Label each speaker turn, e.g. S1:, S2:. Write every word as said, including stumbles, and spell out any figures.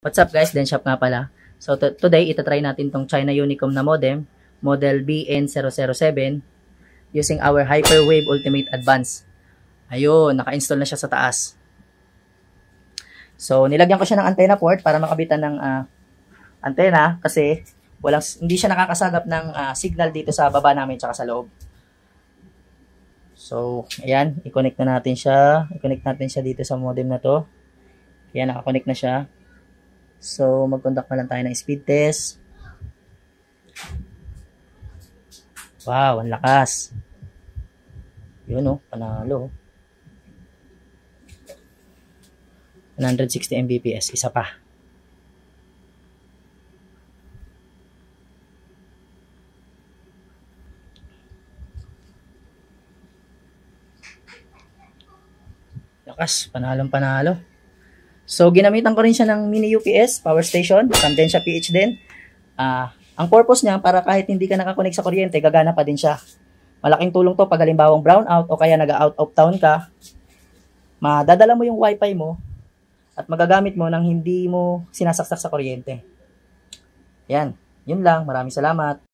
S1: What's up guys, Den Shop nga pala. So today, itatry natin tong China Unicom na modem, model B N zero zero seven, using our Hyperwave Ultimate Advance. Ayun, naka-install na siya sa taas. So nilagyan ko siya ng antenna port para makabitan ng uh, antenna kasi walang, hindi siya nakakasagap ng uh, signal dito sa baba namin tsaka sa loob. So ayan, i-connect na natin siya. I-connect natin siya dito sa modem na to. Ayan, naka-connect na siya. So, mag-conduct na lang tayo ng speed test. Wow, ang lakas. Yun o, oh, panalo. one hundred sixty megabits per second, isa pa. Lakas, panalong panalo. So, ginamitan ko rin siya ng mini U P S, power station, kandensya P H din. Uh, ang purpose niya, para kahit hindi ka nakakonek sa kuryente, gagana pa din siya. Malaking tulong to pag halimbawang brownout o kaya nag-out of town ka. Madadala mo yung wifi mo at magagamit mo nang hindi mo sinasaksak sa kuryente. Yan, yun lang. Maraming salamat.